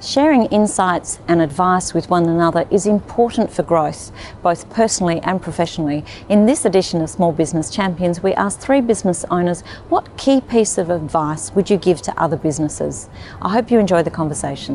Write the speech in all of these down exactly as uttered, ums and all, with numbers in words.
Sharing insights and advice with one another is important for growth, both personally and professionally. In this edition of Small Business Champions, we asked three business owners, what key piece of advice would you give to other businesses? I hope you enjoy the conversation.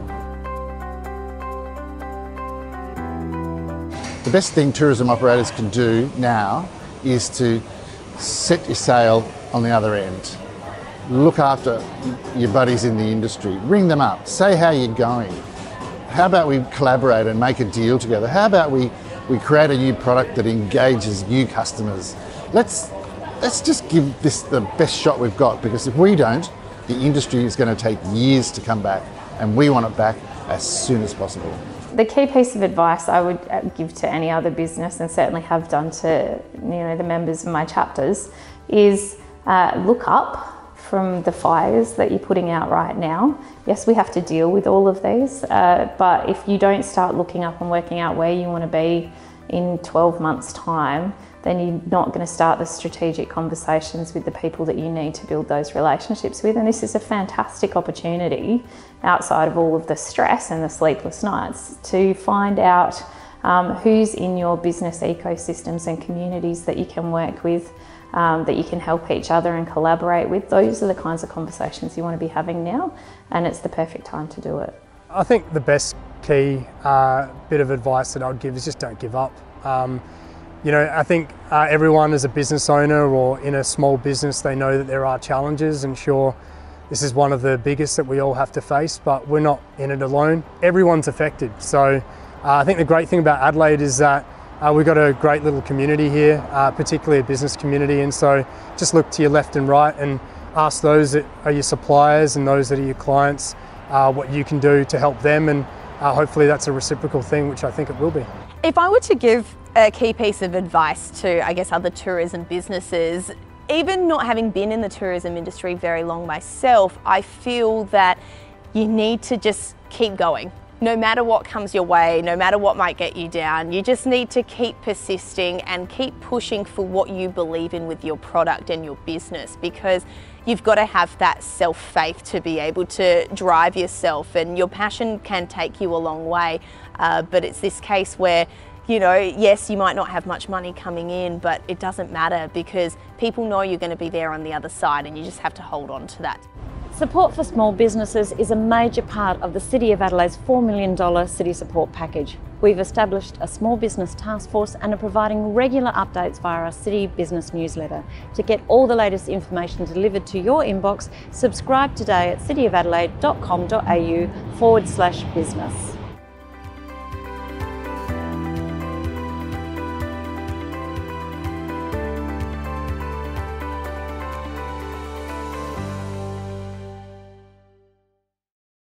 The best thing tourism operators can do now is to set your sail on the other end. Look after your buddies in the industry, ring them up, say how you're going. How about we collaborate and make a deal together? How about we, we create a new product that engages new customers? Let's, let's just give this the best shot we've got, because if we don't, the industry is going to take years to come back, and we want it back as soon as possible. The key piece of advice I would give to any other business, and certainly have done to you know the members of my chapters, is uh, look up from the fires that you're putting out right now. Yes, we have to deal with all of these, uh, but if you don't start looking up and working out where you want to be in twelve months' time, then you're not going to start the strategic conversations with the people that you need to build those relationships with. And this is a fantastic opportunity, outside of all of the stress and the sleepless nights, to find out um, who's in your business ecosystems and communities that you can work with, Um, that you can help each other and collaborate with. Those are the kinds of conversations you want to be having now, and it's the perfect time to do it. I think the best key uh, bit of advice that I'd give is just don't give up. Um, you know, I think uh, everyone as a business owner or in a small business, they know that there are challenges, and sure, this is one of the biggest that we all have to face, but we're not in it alone. Everyone's affected. So uh, I think the great thing about Adelaide is that Uh, we've got a great little community here, uh, particularly a business community, and so just look to your left and right and ask those that are your suppliers and those that are your clients uh, what you can do to help them, and uh, hopefully that's a reciprocal thing, which I think it will be. If I were to give a key piece of advice to, I guess, other tourism businesses, even not having been in the tourism industry very long myself, I feel that you need to just keep going. No matter what comes your way, no matter what might get you down, you just need to keep persisting and keep pushing for what you believe in with your product and your business, because you've got to have that self-faith to be able to drive yourself, and your passion can take you a long way. Uh, but it's this case where, you know, yes, you might not have much money coming in, but it doesn't matter, because people know you're going to be there on the other side, and you just have to hold on to that. Support for small businesses is a major part of the City of Adelaide's four million dollars City Support Package. We've established a small business task force and are providing regular updates via our City Business newsletter. To get all the latest information delivered to your inbox, subscribe today at cityofadelaide dot com dot a u forward slash business.